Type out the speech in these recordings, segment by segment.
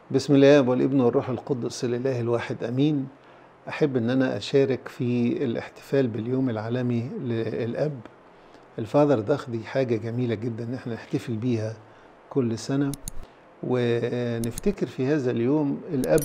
بسم الله والابن والروح القدس الإله الواحد أمين. أحب أن أنا أشارك في الاحتفال باليوم العالمي للأب. الفاذر داخ دي حاجة جميلة جدا إن احنا نحتفل بيها كل سنة ونفتكر في هذا اليوم الأب.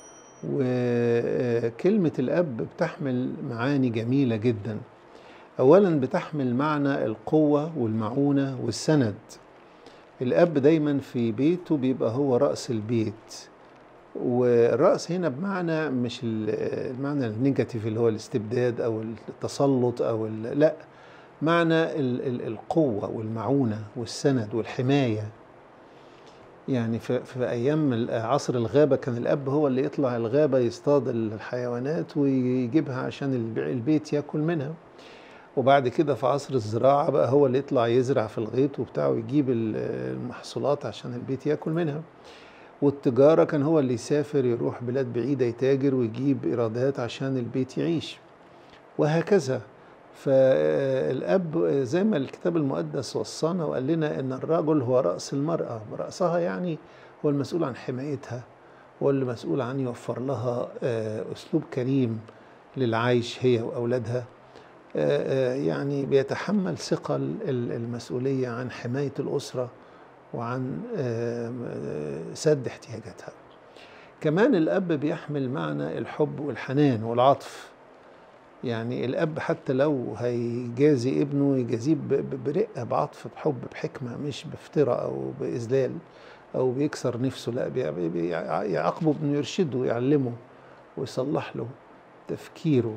وكلمة الأب بتحمل معاني جميلة جدا. أولا بتحمل معنى القوة والمعونة والسند. الأب دايما في بيته بيبقى هو رأس البيت، والرأس هنا بمعنى مش المعنى النيجاتيف اللي هو الاستبداد أو التسلط لا، معنى القوة والمعونة والسند والحماية. يعني في أيام عصر الغابة كان الأب هو اللي يطلع الغابة يصطاد الحيوانات ويجيبها عشان البيت يأكل منها. وبعد كده في عصر الزراعة بقى هو اللي يطلع يزرع في الغيط وبتاعه ويجيب المحصولات عشان البيت يأكل منها. والتجارة كان هو اللي يسافر يروح بلاد بعيدة يتاجر ويجيب إيرادات عشان البيت يعيش، وهكذا. فالأب زي ما الكتاب المقدس وصانا وقال لنا إن الرجل هو رأس المرأة، رأسها يعني هو المسؤول عن حمايتها، هو اللي مسؤول عن يوفر لها أسلوب كريم للعيش هي وأولادها. يعني بيتحمل ثقل المسؤولية عن حماية الأسرة وعن سد احتياجاتها. كمان الأب بيحمل معنى الحب والحنان والعطف. يعني الأب حتى لو هيجازي ابنه يجازيه برقة، بعطف، بحب، بحكمة، مش بافتراء أو بإذلال أو بيكسر نفسه، لا، يعاقبه بأنه يرشده، يعلمه ويصلح له تفكيره.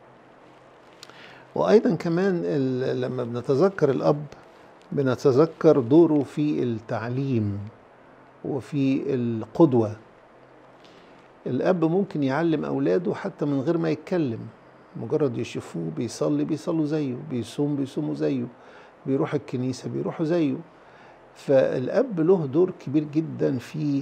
وأيضا كمان لما بنتذكر الأب بنتذكر دوره في التعليم وفي القدوة. الأب ممكن يعلم أولاده حتى من غير ما يتكلم، مجرد يشوفوه بيصلي بيصلوا زيه، بيصوم بيصوموا زيه، بيروح الكنيسة بيروحوا زيه. فالأب له دور كبير جدا في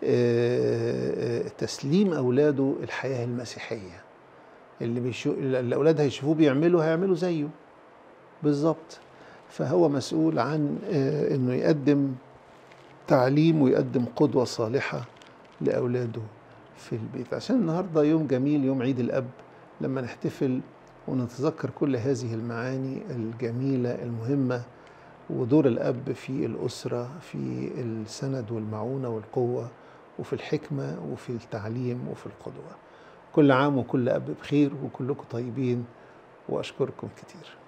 تسليم أولاده الحياة المسيحية. اللي الأولاد هيشوفوه بيعملوا هيعملوا زيه بالظبط. فهو مسؤول عن أنه يقدم تعليم ويقدم قدوة صالحة لأولاده في البيت. عشان النهاردة يوم جميل، يوم عيد الأب، لما نحتفل ونتذكر كل هذه المعاني الجميلة المهمة ودور الأب في الأسرة، في السند والمعونة والقوة وفي الحكمة وفي التعليم وفي القدوة. كل عام وكل أب بخير وكلكم طيبين، وأشكركم كتير.